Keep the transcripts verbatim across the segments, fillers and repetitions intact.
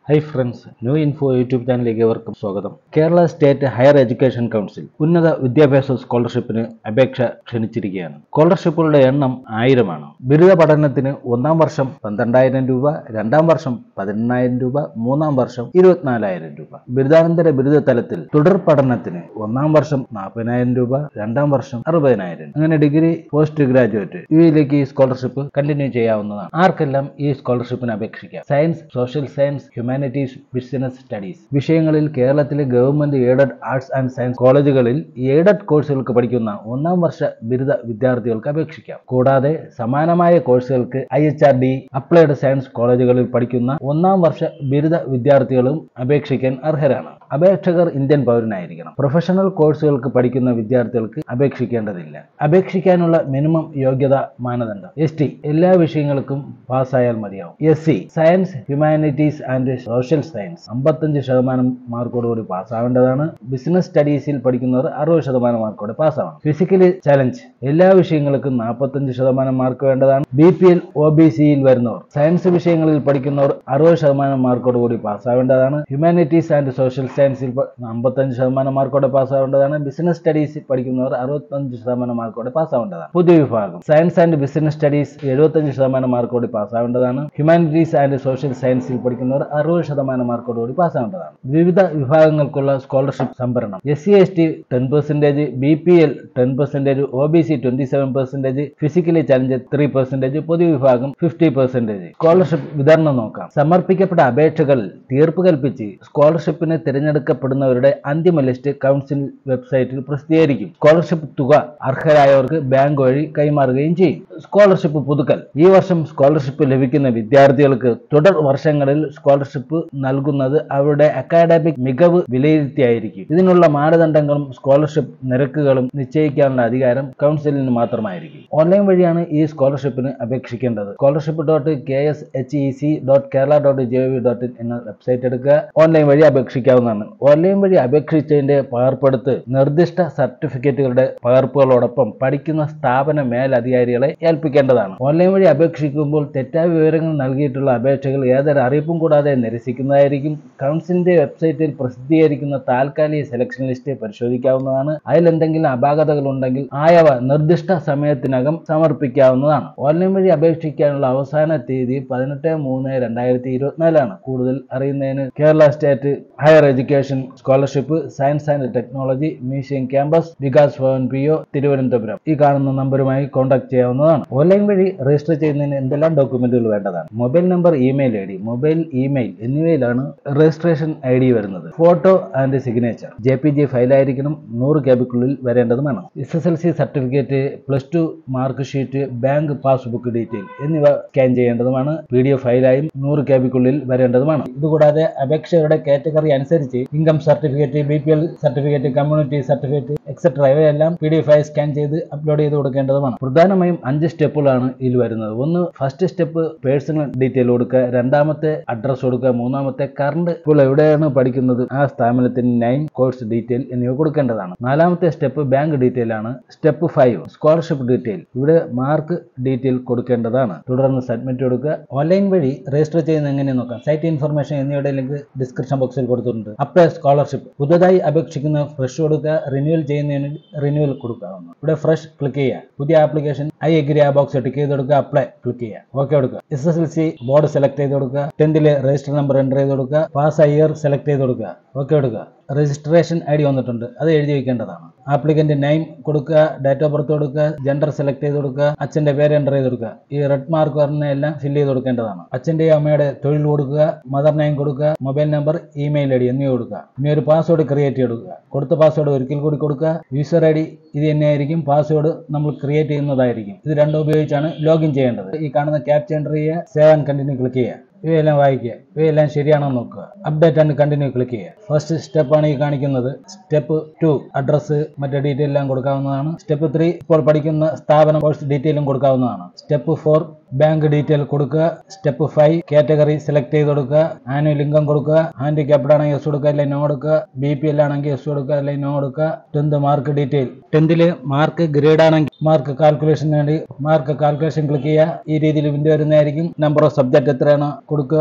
High friends, new info YouTube ചാനലിലേക്ക് ഏവർക്കും സ്വാഗതം. Kerala state higher education council ഉന്നത വിദ്യാഭ്യാസ സ്കോളർഷിപ്പിന് അപേക്ഷ ക്ഷണിച്ചിരിക്കുകയാണ്. സ്കോളർഷിപ്പുകളുടെ എണ്ണം ആയിരമാണ്. ബിരുദ പഠനത്തിന് ഒന്നാം വർഷം പന്ത്രണ്ടായിരം രൂപ, രണ്ടാം വർഷം പതിനെണ്ണായിരം രൂപ, മൂന്നാം വർഷം ഇരുപത്തിനാലായിരം രൂപ. ബിരുദാനന്തര ബിരുദ തലത്തിൽ തുടർ പഠനത്തിന് ഒന്നാം വർഷം നാൽപ്പതിനായിരം രൂപ, രണ്ടാം വർഷം അറുപതിനായിരം. അങ്ങനെ ഡിഗ്രി, പോസ്റ്റ് ഗ്രാജുവേറ്റ് ഇവയിലേക്ക് ഈ സ്കോളർഷിപ്പ് കണ്ടിന്യൂ ചെയ്യാവുന്നതാണ്. ആർക്കെല്ലാം ഈ സ്കോളർഷിപ്പിന് അപേക്ഷിക്കാം? Science, social science, humanities, business studies വിഷയങ്ങളിൽ കേരളത്തിലെ government aided arts and science കോളേജുകളിൽ എയ്ഡഡ് കോഴ്സുകൾക്ക് പഠിക്കുന്ന ഒന്നാം വർഷ ബിരുദ വിദ്യാർത്ഥികൾക്ക് അപേക്ഷിക്കാം. കൂടാതെ സമാനമായ കോഴ്സുകൾക്ക് I H R D applied science കോളേജുകളിൽ പഠിക്കുന്ന ഒന്നാം വർഷ ബിരുദ വിദ്യാർത്ഥികളും അപേക്ഷിക്കാൻ അർഹരാണ്. അപേക്ഷകർ ഇന്ത്യൻ പൗരനായിരിക്കണം. പ്രൊഫഷണൽ കോഴ്സുകൾക്ക് പഠിക്കുന്ന വിദ്യാർത്ഥികൾക്ക് അപേക്ഷിക്കേണ്ടതില്ല. അപേക്ഷിക്കാനുള്ള മിനിമം യോഗ്യത മാനദണ്ഡം: എസ് ടി എല്ലാ വിഷയങ്ങൾക്കും പാസ്സായാൽ മതിയാവും. S C science, humanities and social science അമ്പത്തഞ്ച് ശതമാനം മാർക്കോടുകൂടി പാസ്സാവേണ്ടതാണ്. ബിസിനസ് സ്റ്റഡീസിൽ പഠിക്കുന്നവർ അറുപത് ശതമാനം മാർക്കോടെ പാസ്സാവണം. ഫിസിക്കലി ചലഞ്ച് എല്ലാ വിഷയങ്ങൾക്കും നാൽപ്പത്തഞ്ച് ശതമാനം മാർക്ക് വേണ്ടതാണ്. B P L O B സിയിൽ വരുന്നവർ സയൻസ് വിഷയങ്ങളിൽ പഠിക്കുന്നവർ അറുപത് ശതമാനം മാർക്കോടുകൂടി പാസ്സാവേണ്ടതാണ്. ഹ്യൂമാനിറ്റീസ് ആൻഡ് സോഷ്യൽ സയൻസിൽ അമ്പത്തഞ്ച് ശതമാനം മാർക്കോടെ പാസ്സാവേണ്ടതാണ്. ബിസിനസ് സ്റ്റഡീസിൽ പഠിക്കുന്നവർ അറുപത്തഞ്ച് ശതമാനം മാർക്കോടെ പാസ്സാവേണ്ടതാണ്. പൊതുവിഭാഗം സയൻസ് ആൻഡ് ബിസിനസ് സ്റ്റഡീസ് എഴുപത്തഞ്ച് ശതമാനം മാർക്കോടെ പാസ്സാവേണ്ടതാണ്. ഹ്യൂമാനിറ്റീസ് ആൻഡ് സോഷ്യൽ സയൻസിൽ പഠിക്കുന്നവർ അറുപത് ശതമാനം മാർക്കോടുകൂടി പാസ്സാവേണ്ടതാണ്. വിവിധ വിഭാഗങ്ങൾക്കുള്ള സ്കോളർഷിപ്പ് സംഭരണം: S C S T ten percentage, B P L ten percentage, O B C twenty seven percentage, physically challenge three percentage, പൊതുവിഭാഗം ഫിഫ്റ്റി പെർസെന്റേജ്. സ്കോളർഷിപ്പ് വിതരണം നോക്കാം. സമർപ്പിക്കപ്പെട്ട അപേക്ഷകൾ തീർപ്പ് കൽപ്പിച്ച് സ്കോളർഷിപ്പിന് തിരഞ്ഞെടുക്കപ്പെടുന്നവരുടെ അന്തിമ ലിസ്റ്റ് കൗൺസിൽ വെബ്സൈറ്റിൽ പ്രസിദ്ധീകരിക്കും. സ്കോളർഷിപ്പ് തുക അർഹരായവർക്ക് ബാങ്ക് വഴി കൈമാറുകയും ചെയ്യും. സ്കോളർഷിപ്പ് പുതുക്കൽ: ഈ വർഷം സ്കോളർഷിപ്പ് ലഭിക്കുന്ന വിദ്യാർത്ഥികൾക്ക് തുടർ വർഷങ്ങളിൽ സ്കോളർഷിപ്പ് നൽകുന്നത് അവരുടെ അക്കാഡമിക് മികവ് വിലയിരുത്തിയായിരിക്കും. ഇതിനുള്ള മാനദണ്ഡങ്ങളും സ്കോളർഷിപ്പ് നിരക്കുകളും നിശ്ചയിക്കാനുള്ള അധികാരം കൗൺസിലിന് മാത്രമായിരിക്കും. ഓൺലൈൻ വഴിയാണ് ഈ സ്കോളർഷിപ്പിന് അപേക്ഷിക്കേണ്ടത്. Scholarship dot K S H E C dot Kerala dot G O V dot in എന്ന വെബ്സൈറ്റ് എടുക്കുക. ഓൺലൈൻ വഴി അപേക്ഷിക്കാവുന്നതാണ്. ഓൺലൈൻ വഴി അപേക്ഷിച്ചതിന്റെ പകർപ്പെടുത്ത് നിർദ്ദിഷ്ട സർട്ടിഫിക്കറ്റുകളുടെ പകർപ്പുകളോടൊപ്പം പഠിക്കുന്ന സ്ഥാപന മേലധികാരികളെ ഏൽപ്പിക്കേണ്ടതാണ്. ഓൺലൈൻ വഴി അപേക്ഷിക്കുമ്പോൾ തെറ്റായ വിവരങ്ങൾ നൽകിയിട്ടുള്ള അപേക്ഷകൾ ഏതൊരു അറിയിപ്പും കൂടാതെ നിരസിക്കുന്നതായിരിക്കും. കൗൺസിലിന്റെ വെബ്സൈറ്റിൽ പ്രസിദ്ധീകരിക്കുന്ന താൽക്കാലിക സെലക്ഷൻ ലിസ്റ്റ് പരിശോധിക്കാവുന്നതാണ്. അതിലെന്തെങ്കിലും അപാകതകൾ ഉണ്ടെങ്കിൽ ആയവ നിർദ്ദിഷ്ട സമയത്തിനകം സമർപ്പിക്കാവുന്നതാണ്. ഓൺലൈൻ വഴി അപേക്ഷിക്കാനുള്ള അവസാന തീയതി പതിനെട്ട് മൂന്ന് രണ്ടായിരത്തി ഇരുപത്തിനാലാണ്. കൂടുതൽ അറിയുന്നതിന് Kerala state higher education scholarship science and technology museum campus, Vikas Bhavan P O, Thiruvananthapuram ഈ കാണുന്ന നമ്പറുമായി കോൺടാക്ട് ചെയ്യാവുന്നതാണ്. ഓൺലൈൻ വഴി രജിസ്റ്റർ ചെയ്യുന്നതിന് എന്തെല്ലാം ഡോക്യുമെന്റുകൾ വേണ്ടതാണ്? Mobile number, email I D, mobile, email എന്നിവയിലാണ് രജിസ്ട്രേഷൻ ഐ ഡി വരുന്നത്. Photo and signature J P G ഫയലായിരിക്കണം. നൂറ് കെബിക്കുള്ളിൽ വരേണ്ടതുമാണ്. S S L C certificate, plus two mark sheet, bank passbook detail എന്നിവ സ്കാൻ ചെയ്യേണ്ടതുമാണ്. പി ഡി എഫ് ഫയലായും നൂറ് കെബിക്കുള്ളിൽ വരേണ്ടതുമാണ്. ഇതുകൂടാതെ അപേക്ഷയുടെ കാറ്റഗറി അനുസരിച്ച് income certificate, B P L certificate, community certificate etcetera ഇവയെല്ലാം പി ഡി എഫ് ആയി സ്കാൻ ചെയ്ത് അപ്ലോഡ് ചെയ്ത് കൊടുക്കേണ്ടതുമാണ്. പ്രധാനമായും അഞ്ച് സ്റ്റെപ്പുകളാണ് ഇതിൽ വരുന്നത്. ഒന്ന്, ഫസ്റ്റ് സ്റ്റെപ്പ് പേഴ്സണൽ ഡീറ്റെയിൽ കൊടുക്കുക. രണ്ടാമത്തെ അഡ്രസ് കൊടുക്കുക. മൂന്നാമത്തെ കറണ്ട് ഇപ്പോൾ എവിടെയാണ് പഠിക്കുന്നത് ആ സ്ഥാപനത്തിന്റെ നെയിം, കോഴ്സ് ഡീറ്റെയിൽ എന്നിവ കൊടുക്കേണ്ടതാണ്. നാലാമത്തെ സ്റ്റെപ്പ് ബാങ്ക് ഡീറ്റെയിൽ ആണ്. Step five scholarship detail. ഇവിടെ മാർക്ക് ഡീറ്റെയിൽ കൊടുക്കേണ്ടതാണ്. തുടർന്ന് സബ്മിറ്റ് കൊടുക്കുക. ഓൺലൈൻ വഴി രജിസ്റ്റർ ചെയ്യുന്നത് എങ്ങനെ നോക്കാം. സൈറ്റ് ഇൻഫർമേഷൻ എന്നിവയുടെ ലിങ്ക് ഡിസ്ക്രിപ്ഷൻ ബോക്സിൽ കൊടുത്തിട്ടുണ്ട്. അപ്ലൈ സ്കോളർഷിപ്പ് പുതുതായി അപേക്ഷിക്കുന്ന ഫ്രഷ് കൊടുക്കുക. റിന്യൂവൽ ചെയ്യുന്നതിന് റിന്യൂവൽ കൊടുക്കാവുന്നു. ഇവിടെ ഫ്രഷ് ക്ലിക്ക് ചെയ്യുക. പുതിയ ആപ്ലിക്കേഷൻ ഐ എഗ്രി ആ ബോക്സ് ടിക്ക് ചെയ്ത് കൊടുക്കുക. അപ്ലൈ ക്ലിക്ക് ചെയ്യുക. ഓക്കെ കൊടുക്കുക. S S L C board select ചെയ്ത് കൊടുക്കുക. ടെൻത്തിലെ രജിസ്റ്റർ നമ്പർ എൻ്റർ ചെയ്ത് കൊടുക്കുക. പാസ് ഇയർ സെലക്ട് ചെയ്ത് കൊടുക്കുക. ഓക്കെ കൊടുക്കുക. രജിസ്ട്രേഷൻ ഐ ഡി വന്നിട്ടുണ്ട്, അത് എഴുതി വയ്ക്കേണ്ടതാണ്. ആപ്ലിക്കന്റ് നെയിം കൊടുക്കുക. ഡേറ്റ് ഓഫ് ബർത്ത് കൊടുക്കുക. ജെൻഡർ സെലക്ട് ചെയ്ത് കൊടുക്കുക. അച്ഛന്റെ പേര് എൻ്റർ ചെയ്ത് കൊടുക്കുക. ഈ റെഡ് മാർക്ക് പറഞ്ഞ എല്ലാം ഫില്ല് ചെയ്ത് കൊടുക്കേണ്ടതാണ്. അച്ഛന്റെയും അമ്മയുടെ തൊഴിൽ കൊടുക്കുക. മദർ നെയിം കൊടുക്കുക. Mobile number, email I D എന്നിവ കൊടുക്കുക. ഇനി ഒരു പാസ്വേഡ് ക്രിയേറ്റ് ചെയ്ത് കൊടുക്കുക. കൊടുത്ത പാസ്വേഡ് ഒരിക്കൽ കൂടി കൊടുക്കുക. യൂസർ ഐ ഡി ഇത് തന്നെയായിരിക്കും. പാസ്വേഡ് നമ്മൾ ക്രിയേറ്റ് ചെയ്യുന്നതായിരിക്കും. ഇത് രണ്ടും ഉപയോഗിച്ചാണ് ലോഗിൻ ചെയ്യേണ്ടത്. ഈ കാണുന്ന ക്യാപ്ച എൻ്റർ ചെയ്യുക. സേവ് ആൻഡ് കണ്ടിന്യൂ ക്ലിക്ക് ചെയ്യുക. ഇവയെല്ലാം വായിക്കുക. ഇവയെല്ലാം ശരിയാണോ നോക്കുക. അപ്ഡേറ്റ് ആൻഡ് കണ്ടിന്യൂ ക്ലിക്ക് ചെയ്യുക. ഫസ്റ്റ് സ്റ്റെപ്പ് ആണ് ഈ കാണിക്കുന്നത്. സ്റ്റെപ്പ് ടു അഡ്രസ് മറ്റേ ഡീറ്റെയിൽ എല്ലാം കൊടുക്കാവുന്നതാണ്. സ്റ്റെപ്പ് ത്രീ ഇപ്പോൾ പഠിക്കുന്ന സ്ഥാപനം, കോഴ്സ് ഡീറ്റെയിലും കൊടുക്കാവുന്നതാണ്. സ്റ്റെപ്പ് ഫോർ ബാങ്ക് ഡീറ്റെയിൽ കൊടുക്കുക. സ്റ്റെപ്പ് ഫൈവ് കാറ്റഗറി സെലക്ട് ചെയ്ത് കൊടുക്കുക. ആനുവൽ ഇൻകം കൊടുക്കുക. ഹാൻഡിക്യാപ്ഡ് ആണെങ്കിൽ എസ് കൊടുക്കുക, അല്ലെങ്കിൽ നോ കൊടുക്കുക. ബി പി എൽ ആണെങ്കിൽ എസ് കൊടുക്കുക, അല്ലെങ്കിൽ നോ കൊടുക്കുക. ടെൻത്ത് മാർക്ക് ഡീറ്റെയിൽ, ടെൻത്തില് മാർക്ക് ഗ്രേഡ് ആണെങ്കിൽ മാർക്ക് കാൽക്കുലേഷൻ വേണ്ടി മാർക്ക് കാൽക്കുലേഷൻ ക്ലിക്ക് ചെയ്യുക. ഈ രീതിയിൽ വിൻഡോ വരുന്നതായിരിക്കും. നമ്പർ ഓഫ് സബ്ജക്ട് എത്രയാണ് കൊടുക്കുക.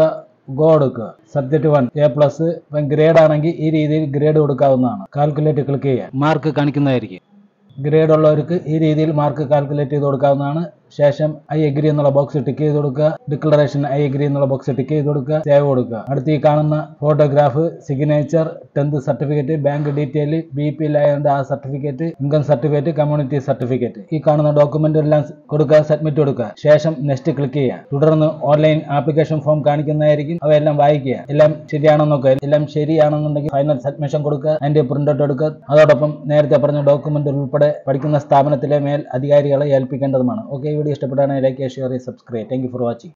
ഗോ കൊടുക്കുക. Subject one A plus. ഇപ്പം ഗ്രേഡ് ആണെങ്കിൽ ഈ രീതിയിൽ ഗ്രേഡ് കൊടുക്കാവുന്നതാണ്. കാൽക്കുലേറ്റ് ക്ലിക്ക് ചെയ്യുക. മാർക്ക് കാണിക്കുന്നതായിരിക്കും. ഗ്രേഡ് ഉള്ളവർക്ക് ഈ രീതിയിൽ മാർക്ക് കാൽക്കുലേറ്റ് ചെയ്ത് കൊടുക്കാവുന്നതാണ്. ശേഷം ഐ എഗ്രി എന്നുള്ള ബോക്സ് ടിക്ക് ചെയ്ത് കൊടുക്കുക. ഡിക്ലറേഷൻ ഐ എഗ്രി എന്നുള്ള ബോക്സ് ടിക്ക് ചെയ്ത് കൊടുക്കുക. സേവ് കൊടുക്കുക. അടുത്ത് ഈ കാണുന്ന photograph, signature, tenth certificate, bank detail, B P ആയതുകൊണ്ട് ആ certificate, income certificate, community certificate, ഈ കാണുന്ന ഡോക്യുമെന്റ് എല്ലാം കൊടുക്കുക. സബ്മിറ്റ് കൊടുക്കുക. ശേഷം നെക്സ്റ്റ് ക്ലിക്ക് ചെയ്യുക. തുടർന്ന് ഓൺലൈൻ ആപ്ലിക്കേഷൻ ഫോം കാണിക്കുന്നതായിരിക്കും. അവയെല്ലാം വായിക്കുക. എല്ലാം ശരിയാണെന്ന് നോക്കുക. എല്ലാം ശരിയാണെന്നുണ്ടെങ്കിൽ ഫൈനൽ സബ്മിഷൻ കൊടുക്കുക. അതിന്റെ പ്രിന്റ് ഔട്ട് എടുക്കുക. അതോടൊപ്പം നേരത്തെ പറഞ്ഞ ഡോക്യുമെന്റ് ഉൾപ്പെടെ പഠിക്കുന്ന സ്ഥാപനത്തിലെ മേൽ അധികാരികളെ ഏൽപ്പിക്കേണ്ടതുമാണ്. ഓക്കെ, വീഡിയോ ഇഷ്ടപ്പെട്ടാണെങ്കിൽ like, share, subscribe. Thank you for watching.